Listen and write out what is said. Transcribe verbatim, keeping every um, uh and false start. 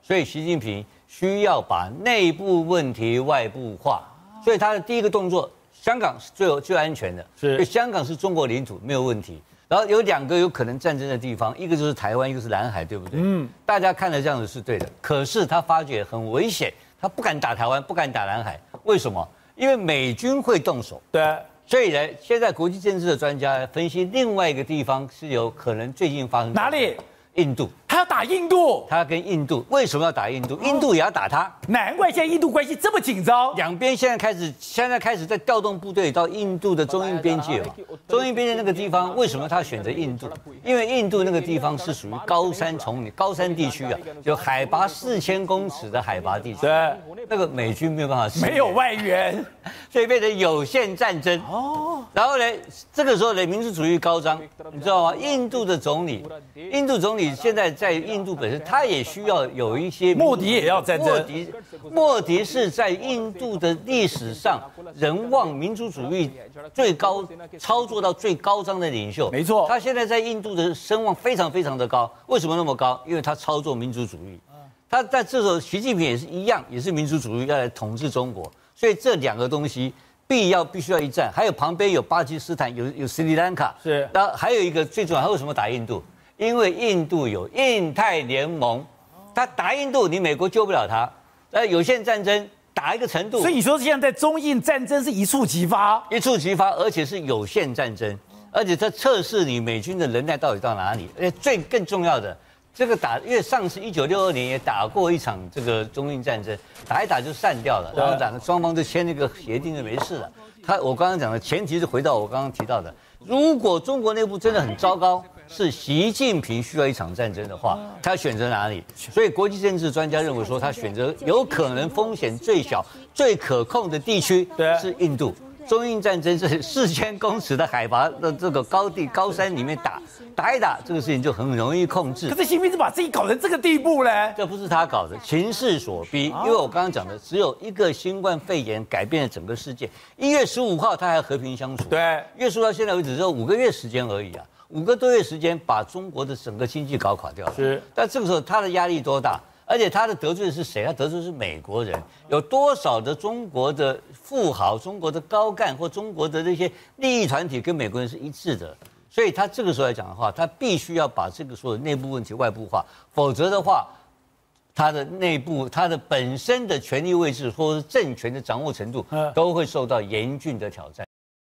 所以习近平需要把内部问题外部化。所以他的第一个动作，香港是最有最安全的， 是， 因为香港是中国领土，没有问题。然后有两个有可能战争的地方，一个就是台湾，一个是南海，对不对？嗯，大家看了这样子是对的。可是他发觉很危险，他不敢打台湾，不敢打南海，为什么？因为美军会动手。 对。 所以呢，现在国际政治的专家分析，另外一个地方是有可能最近发生哪里？ 印度。 他要打印度， 他跟印度为什么要打印度？印度也要打他。 难怪现在印度关系这么紧张。 两边现在开始，现在开始在调动部队到印度的中印边界嘛。中印边界那个地方，为什么他选择印度？因为印度那个地方是属于高山丛林、高山地区啊，有海拔四千公尺的海拔地区。 对， 那个美军没有办法， 没有外援， 所以变成有限战争。哦。然后呢，这个时候呢，民族主义高涨，你知道吗？印度的总理，印度总理现在在印度本身，他也需要有一些莫迪也要战争。 莫迪，莫迪是在印度的历史上人望民族主义最高、操作到最高张的领袖。 没错， 他现在在印度的声望非常非常的高。为什么那么高？因为他操作民族主义。他在这时候，习近平也是一样，也是民族主义要来统治中国。所以这两个东西必要必须要一战。还有旁边有巴基斯坦，有有斯里兰卡， 是。 然后还有一个最重要，他为什么打印度？因为印度有印太联盟，他打印度，你美国救不了他。呃，有限战争打一个程度， 所以你说现在中印战争是一触即发， 一触即发，而且是有限战争，而且它测试你美军的能耐到底到哪里。而且最更重要的，这个打，因为上次一九六二年也打过一场这个中印战争，打一打就散掉了，然后两个双方就签那个协定就没事了。他我刚刚讲的前提是回到我刚刚提到的，如果中国内部真的很糟糕，是习近平需要一场战争的话，他选择哪里？所以国际政治专家认为说，他选择有可能风险最小、最可控的地区是印度。中印战争是四千公尺的海拔的这个高地高山里面打打一打，这个事情就很容易控制。 可是习近平是把自己搞成这个地步嘞？ 这不是他搞的，情势所逼。因为我刚刚讲的，只有一个新冠肺炎改变了整个世界。一月十五号他还和平相处， 对， 一月十五号现在为止只有五个月时间而已啊，五个多月时间把中国的整个经济搞垮掉了。 是， 但这个时候他的压力多大？而且他的得罪的是谁？他得罪的是美国人。有多少的中国的富豪、中国的高干或中国的这些利益团体跟美国人是一致的？所以他这个时候来讲的话，他必须要把这个所有内部问题外部化，否则的话，他的内部、他的本身的权力位置或者是政权的掌握程度都会受到严峻的挑战。